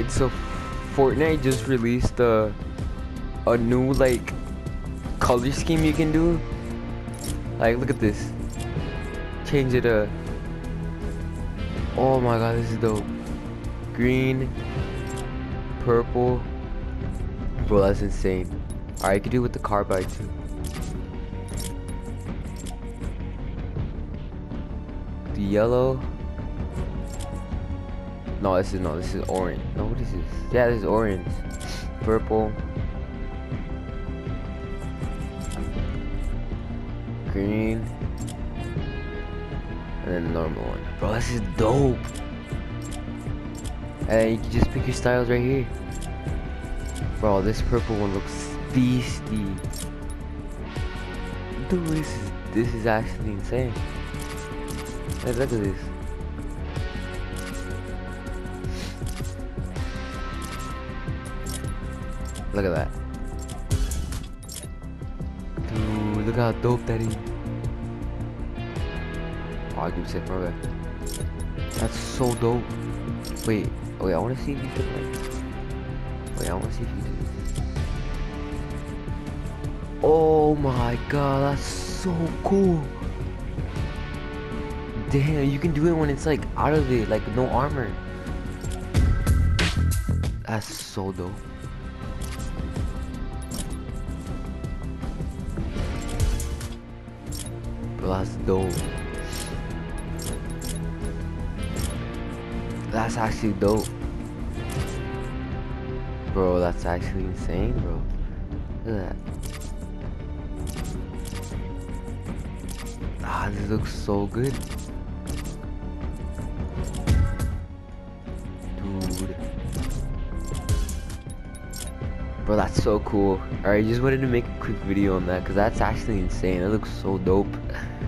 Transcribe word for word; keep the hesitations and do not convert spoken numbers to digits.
Alright, so Fortnite just released a, a new, like, color scheme you can do. Like, look at this. Change it to... Oh my god, this is dope. Green, purple. Bro, that's insane. Alright, you can do it with the carbide too. The yellow. No, this is no, this is orange. No, what is this? Yeah, this is orange. Purple. Green. And then the normal one. Bro, this is dope. And you can just pick your styles right here. Bro, this purple one looks beastie. Dude, this is this is actually insane. Hey, look at this. Look at that. Dude, look how dope that is. Oh, I can say my bad. That's so dope. Wait, wait, I wanna see if you can like Wait, I wanna see if you do this. Oh my god, that's so cool. Damn, you can do it when it's like out of it, like no armor. That's so dope. Bro, that's dope. That's actually dope. Bro, that's actually insane, bro. Look at that. Ah, this looks so good. Dude. Bro, that's so cool. Alright, just wanted to make a quick video on that because that's actually insane. It looks so dope.